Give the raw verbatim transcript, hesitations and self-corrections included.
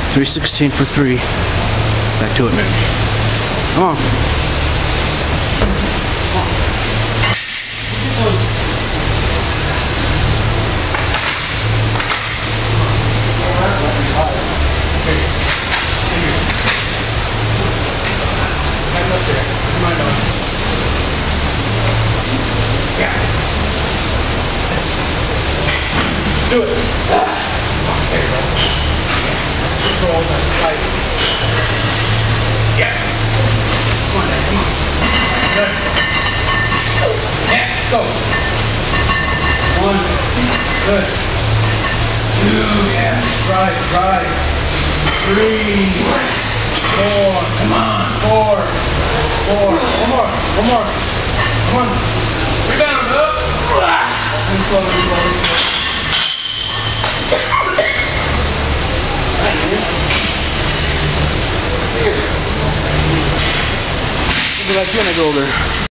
three sixteen for three. Back to it, man. Come on. Come on. Yeah. Do it. There you go. Control that tight. Yeah. Come on, Dad. Come on. Good. Yeah. Go. One. Good. Two. Yeah. Right. Right. Three. Four. Come on. Four. Four. One more. One more. Come on. Three down, up. And slowly, slowly, slowly. Like you're gonna go there.